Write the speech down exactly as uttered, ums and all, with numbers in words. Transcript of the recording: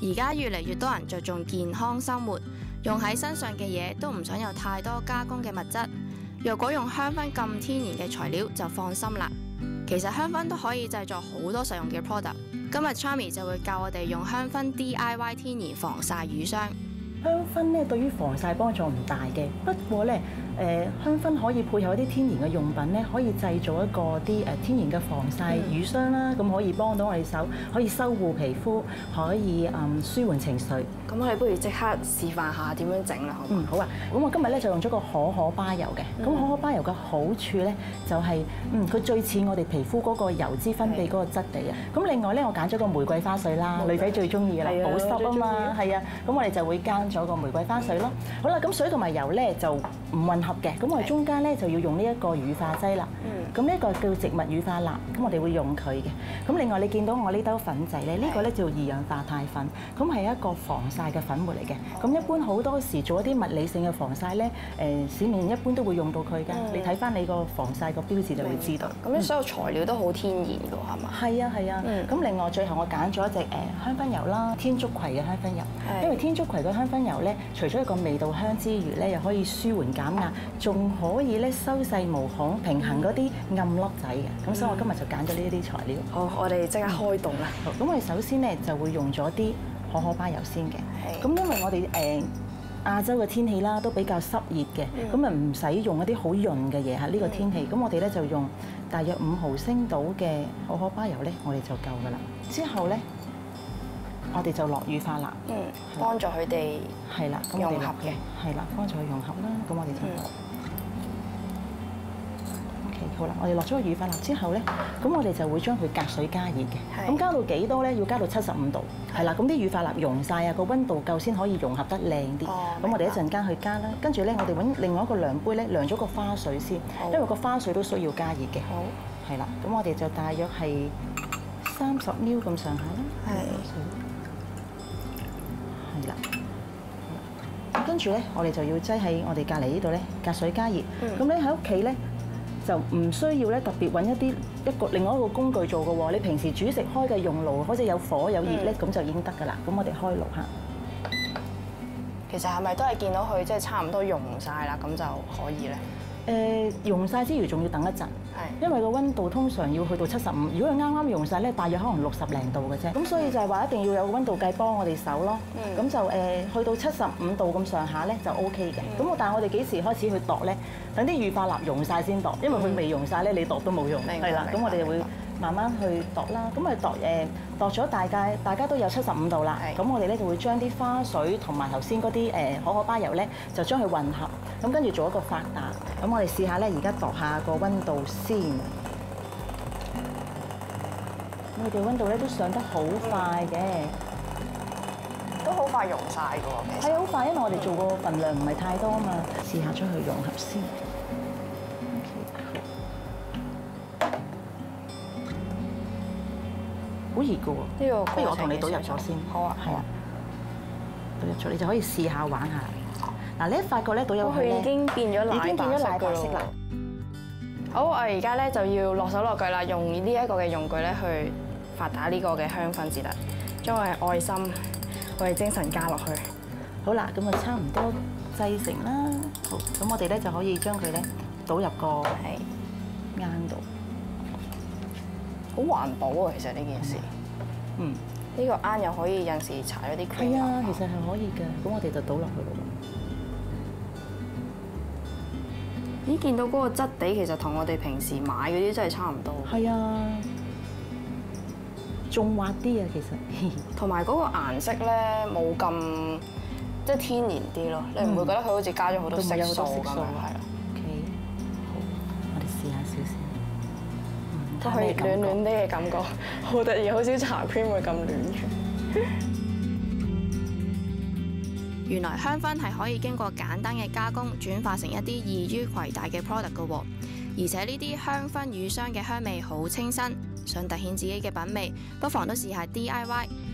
而家越嚟越多人着重健康生活，用喺身上嘅嘢都唔想有太多加工嘅物質。若果用香薰咁天然嘅材料就放心啦。其實香薰都可以製作好多實用嘅 product。今日 Charmy 就會教我哋用香薰 D I Y 天然防曬乳霜。 香薰咧對於防曬幫助唔大嘅，不過咧誒、呃、香薰可以配合一啲天然嘅用品咧，可以製造一個啲誒天然嘅防曬乳霜啦，咁、嗯、可以幫到我哋手，可以修護皮膚，可以嗯舒緩情緒。 咁我哋不如即刻示範下點樣整啦，好唔好？ 嗯，好啊。咁我今日咧就用咗個可可巴油嘅。咁、嗯、可可巴油嘅好處咧就係、是，嗯，佢最似我哋皮膚嗰個油脂分泌嗰個質地啊。咁另外咧，我揀咗個玫瑰花水啦，女仔最中意嘅啦，保濕啊嘛，係啊。咁我哋就會間咗個玫瑰花水咯。好啦，咁水同埋油咧就唔混合嘅。咁我哋中間咧就要用呢一個乳化劑啦。嗯。咁呢一個叫植物乳化鈉，咁我哋會用佢嘅。咁另外你見到我呢兜粉仔咧，呢、這個咧叫二氧化鈦粉，咁係一個防曬嘅粉末嚟嘅。咁一般好多時做一啲物理性嘅防曬咧，誒市面一般都會用到佢㗎。嗯、你睇翻你個防曬個標誌就會知道。 咁啲所有材料都好天然㗎，係嘛？ 係啊係啊。咁、嗯、另外最後我揀咗一隻誒香薰油啦，天竺葵嘅香薰油。因為天竺葵嘅香薰油咧，除咗一個味道香之餘咧，又可以舒緩減壓，仲可以咧修細毛孔，平衡嗰啲暗粒仔嘅。咁、嗯、所以我今日就揀咗呢一啲材料。 好，我哋即刻開動啦。 好，咁我哋首先咧就會用咗啲可可巴油先嘅。咁因為我哋誒亞洲嘅天氣啦，都比較濕熱嘅，咁啊唔使用一啲好潤嘅嘢嚇。呢個天氣，咁我哋咧就用大約五毫升到嘅可可巴油咧，我哋就夠噶啦。之後咧，我哋就落乳化鈉， 嗯，幫助佢哋係啦，咁我哋落嘅係啦，幫助佢融合啦。咁我哋就落。好啦，我哋落咗個乳化鈉之後咧，咁我哋就會將佢隔水加熱嘅。咁加到幾多咧？要加到七十五度。係啦，咁啲乳化鈉溶晒啊，個溫度夠先可以融合得靚啲。咁、哦、我哋一陣間去加啦。跟住咧，我哋揾另外一個量杯咧，量咗個花水先，因為個花水都需要加熱嘅。好。係啦，咁我哋就大約係三十 ml 咁上下啦。係。係啦。跟住咧，我哋就要擠喺我哋隔離呢度咧，隔水加熱。咁咧喺屋企咧，就唔需要咧特別揾一啲一個另外一個工具做嘅喎。你平時煮食開嘅用爐，好似有火有熱咧，咁、嗯、就已經得㗎啦。咁我哋開爐嚇。 其實係咪都係見到佢即係差唔多溶晒啦，咁就可以咧？ 誒溶晒之餘，仲要等一陣，係因為個溫度通常要去到七十五。如果佢啱啱溶晒咧，大約可能六十零度嘅啫。咁所以就係話一定要有個溫度計幫我哋手咯。咁、嗯、就誒去到七十五度咁上下咧就 O K 嘅。咁、嗯、但係我哋幾時開始去度咧？等啲乳化鈉溶晒先度，因為佢未溶晒咧，你度都冇用。係啦，咁我哋就會慢慢去度啦。咁咪度誒度咗大概大家都有七十五度啦。咁我哋咧就會將啲花水同埋頭先嗰啲誒可可巴油咧，就將佢混合。咁跟住做一個發達。咁我哋試下咧，而家度下個溫度先。我哋溫度咧都上得好快嘅。 都好快溶晒㗎喎， 係好快，因為我哋做個份量唔係太多啊嘛。試下將佢融合先。好熱㗎喎，呢個不如我同你倒入咗先。好啊，係啊，倒入咗你就可以試下玩下。嗱，你一發覺咧倒入去咧， 已經變咗奶已經變咗奶白色啦。 好，我而家咧就要落手落腳啦，用呢一個嘅用具咧去發打呢個嘅香薰至得，將我嘅愛心。我哋精神加落去， 好啦，咁啊差唔多製成啦。好，咁我哋咧就可以將佢咧倒入個罌度， 好環保啊！其實呢件事，嗯，呢個罌又可以有時搽咗啲 cream。 係啊，其實係可以嘅。咁我哋就倒落去咯。 咦，見到嗰個質地其實同我哋平時買嗰啲真係差唔多。 係啊。仲滑啲啊，其實同埋嗰個顏色咧冇咁即係天然啲咯，你唔會覺得佢好似加咗好多色素咁樣，係啦。 OK，好，我哋試下少少， 都係暖暖啲嘅感覺，好得意，好少搽 cream 會咁暖嘅。原來香薰係可以經過簡單嘅加工，轉化成一啲易於攜帶嘅 product 嘅喎，而且呢啲香薰乳霜嘅香味好清新。想突顯自己嘅品味，不妨都試下 D I Y。